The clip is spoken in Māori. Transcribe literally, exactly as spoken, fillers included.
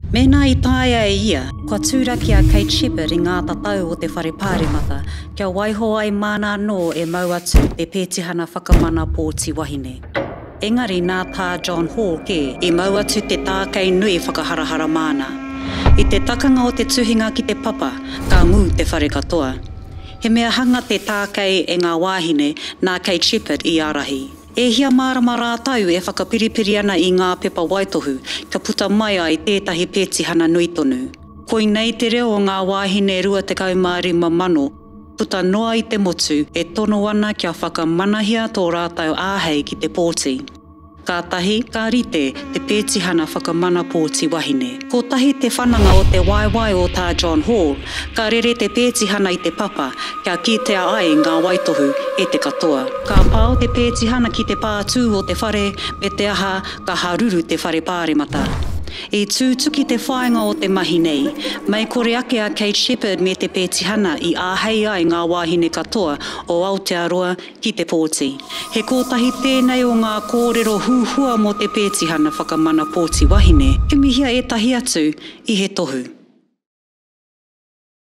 Mena I taia e ia, kua tūraki a Kate Sheppard I ngā tatau o te whare pāremata, kia waiho ai mana no e mau atu te pētihana whakamana pōti wahine. Engari nā tā John Hall ke I mau atu te tākei nui whakaharahara mana. I te takanga o te tuhinga ki te papa, ka ngū te whare katoa. He mea hanga te tākei e ngā wāhine nā Kate Sheppard I ārahi. E hia mārama rātau e whakapiripiri ana I ngā pepa waitohu, ka puta mai ai tētahi pētihana nui tonu. Koinei te reo o ngā wāhine rua te kaumārima mano, puta noa I te motu e tono ana kia whakamanahia tō rātau āhei ki te pōti. Ka tahi, ka rite te pētihana whakamana pōti wahine. Ko tahi te whananga o te waiwai o tā John Hall, ka rere te pētihana I te papa, kia kitea ai ngā waitohu e te katoa. Ka pāo te pētihana ki te pātū o te whare, me te aha ka haruru te whare pāremata. E tūtuki te whainga o te mahi nei, mai kore ake a Kate Sheppard me te pētihana I āhei ai ngā wāhine katoa o Aotearoa ki te pōti. He kotahi tēnei o ngā kōrero huhua mo te pētihana whakamana pōti wahine, kumihia e tahi atu I he tohu.